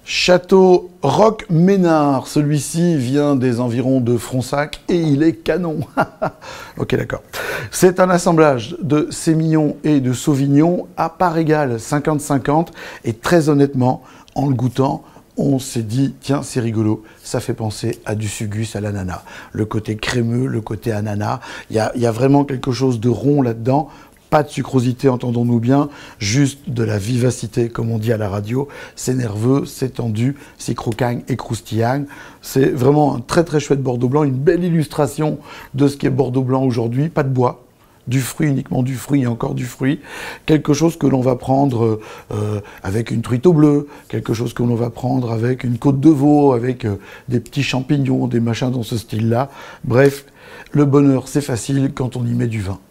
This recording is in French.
Château Roque Ménard, celui-ci vient des environs de Fronsac et il est canon. Ok, d'accord. C'est un assemblage de Sémillon et de Sauvignon à part égale, 50-50. Et très honnêtement, en le goûtant, on s'est dit, tiens, c'est rigolo, ça fait penser à du sugus à l'ananas. Le côté crémeux, le côté ananas, il y a vraiment quelque chose de rond là-dedans. Pas de sucrosité, entendons-nous bien, juste de la vivacité, comme on dit à la radio. C'est nerveux, c'est tendu, c'est croquant et croustillant. C'est vraiment un très très chouette Bordeaux blanc, une belle illustration de ce qu'est Bordeaux blanc aujourd'hui. Pas de bois, du fruit, uniquement du fruit et encore du fruit. Quelque chose que l'on va prendre avec une truite au bleu, quelque chose que l'on va prendre avec une côte de veau, avec des petits champignons, des machins dans ce style-là. Bref, le bonheur, c'est facile quand on y met du vin.